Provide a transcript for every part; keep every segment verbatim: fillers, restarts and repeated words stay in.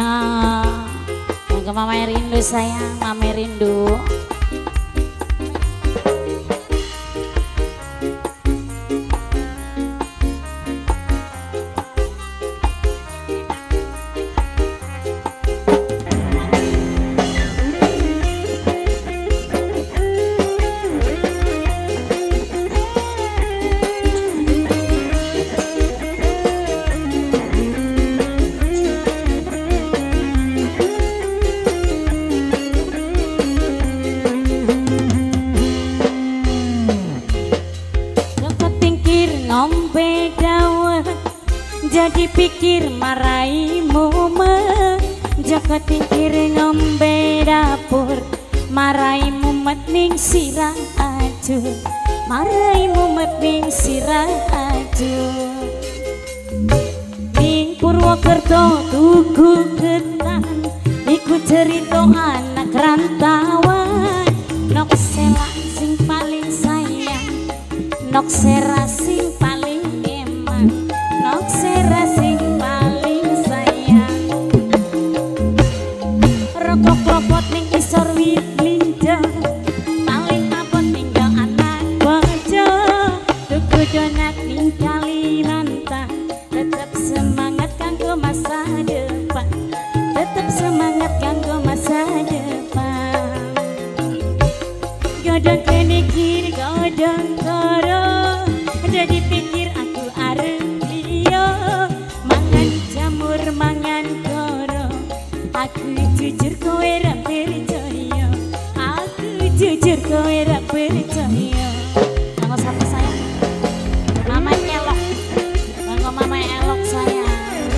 Ya, yang ke Mama Rindu sayang, Mama Rindu. Ngombe dawet jadi pikir marai mumet, jaka tingkir ngombe dapur marai mumet ning sirah ajur, marai mumet ning sirah ajur. Ning Purwokerto tuku ketan iku cerita anak rantauan, nok selak sing paling sayang, nok sera sing paling emang, nok sera sing paling sayang. Rokok klopot ning isor wit linjo, paling apot tinggal anak bojo. Tuku donat ning Kalimantan, tetep semangat kanggo masa depan, tetep semangat kanggo masa depan. Godong kene kiri godong koro, jadi pikir aku arep liyo, mangan jamur mangan koro, aku jujur kowe ra percaya, aku jujur kowe ra percaya. Kanggo sapa sayang? Mama elok, kanggo mama elok sayang.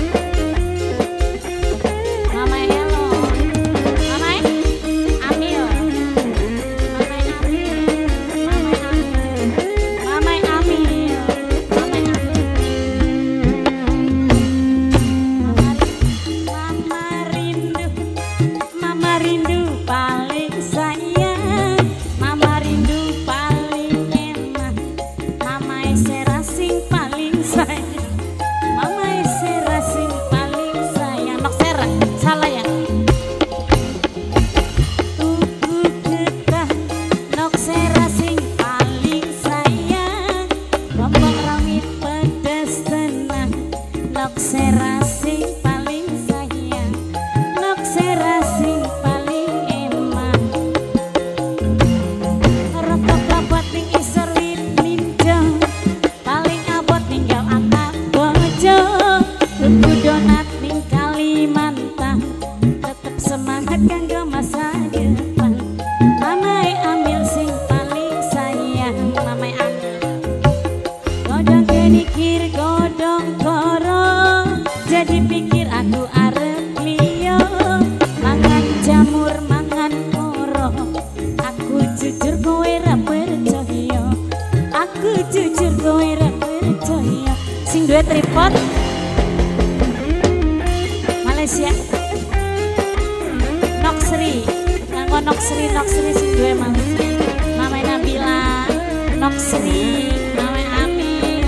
Mama elok, mama amil, mama amil, mama amil, mama amil, mama amil. Mama rindu, mama rindu paling sayang, mama rindu paling emang, mama esera sing paling sayang, mama esera sing paling sayang. Nok sera salah ya. Tuku getah nok sera sing paling sayang, gombong rawit pedes tenang, nok sera sing paling sayang, nok sera sing paling emang. Rokok klopot ning isor wit linjo, paling abot tinggal anak bojo. Tuku donat ning Kalimantan, tetep semangat kanggo masa depan. Mamae ambil sing paling sayang, mamae ambil. Godong kenikir godong koro, jadi pikir aku arep liyo, mangan jamur mangan koro, aku jujur kowe ra percaya, aku jujur kowe ra percaya. Sing duwe tripod Malaysia Nok Sri, nganggo Nok Sri, Nok Sri sing duwe Malaysia. Mama Nabila, Nok Sri, Mama Amir.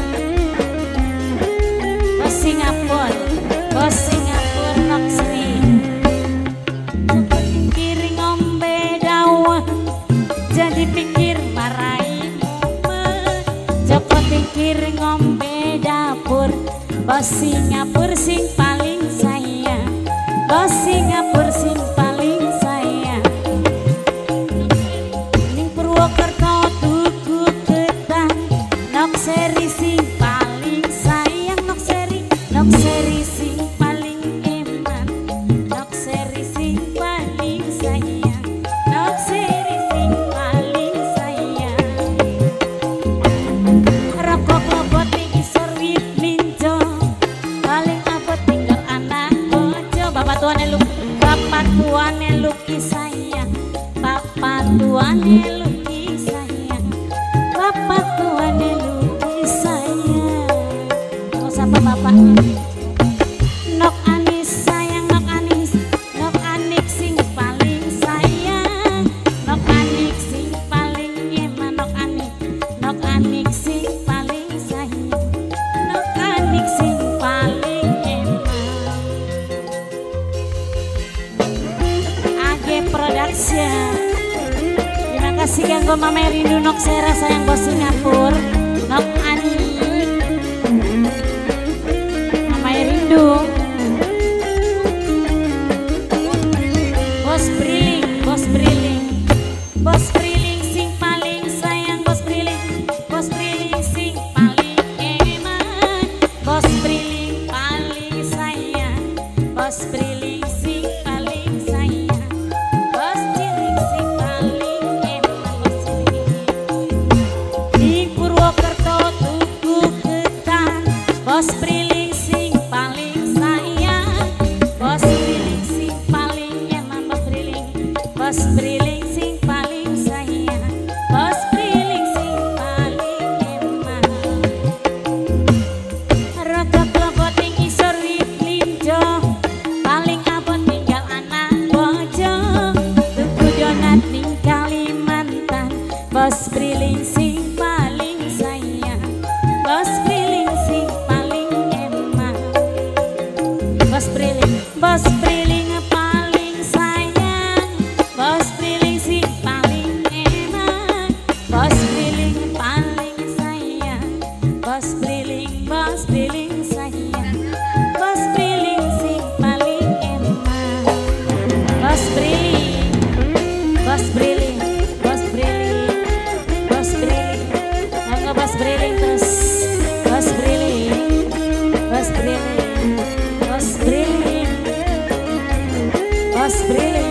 Bos Singapura, bos Singapura Nok Sri. Kiri ngombe dawet, jadi pikir marai mumet, joko pikir ngombe dapur, bos Singapura sing paling sayang, bos Singapura sing paling sayang. Ning Purwokerto tuku ketan, nok seri sing paling sayang, nok seri, nok seri sing paling eman, nok seri sing paling sayang, nok seri sing paling sayang. Rokok klopot ning isor wit linjo, paling abot tinggal anak bojo. Bapak tuane lu, bapak tua kasih kanggo Mama Rindu nok Sera sayang bos Singapura nok Ani Mama Rindu Bos Briling Bos Briling Bos Briling sing paling sayang Bos Briling Bos Briling sing paling eman Bos Briling paling sayang Bos Briling sing paling sayang Bos Briling sing paling eman Bos Briling di Purwokerto tuku ketan Bos Briling sing paling sayang Bos Briling sing paling eman Bos Briling Bos Briling sing paling sayang Bos Briling sing paling eman Rada klebot ning isor wit linjo paling abot tinggal anak bojo tuku donat ning Kalimantan Bos Briling sing paling sayang Bos Briling sing paling eman Bos Briling Bos Briling paling sayang Bos Briling sing paling eman Bos Briling paling sayang Bos Briling Bos Briling sayang Bos Briling sing paling eman Bos Briling Bos Briling Bos Briling Bos Briling Monggo Bos Briling terus Bos Briling Bos Briling Bos Briling Bos Briling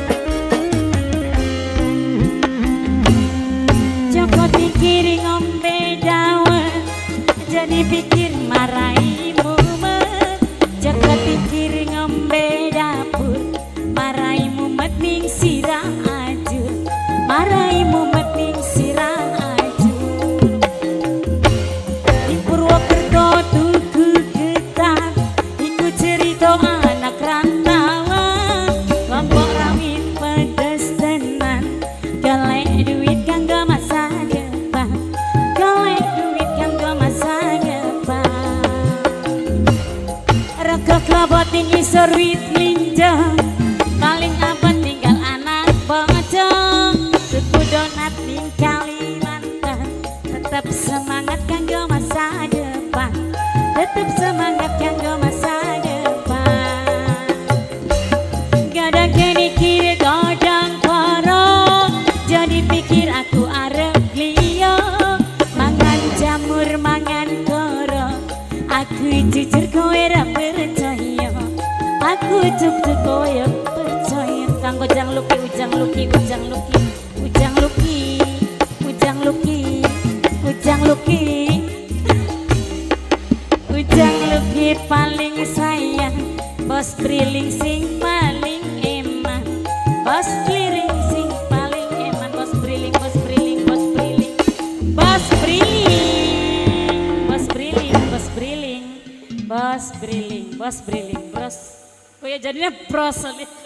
Joko pikir ngombe dawet jadi pikir marai mumet Joko pikir ngombe dapur marai mumet ning sirah ajur marai mumet ning sirah ajur di Purwokerto tuku ketan iku cerita anak rantauan kelompok rawit pedes tenan golek duit kanggo masa depan golek duit kanggo masa depan rego klebot ing isor wit linjo paling abot tinggal anak bojo tuku donat ning Kalimantan tetap semangat kanggo masa depan tetap semangat kanggo masa depan gadang kene kiri godang koro jadi pikir aku arep liyo mangan jamur mangan koro aku jujur kowe ra percaya aku jujur kowe percaya kanggo jang luki ujang luki ujang luki ujang luki ujang luki ujang luki ujang luki paling sayang Bos Briling sing paling eman Bos Briling sing paling eman Bos Briling Bos Briling Bos Briling Bos Briling Bos Briling Bos Briling Bos Briling Bos Briling Bros oh ya jadinya bros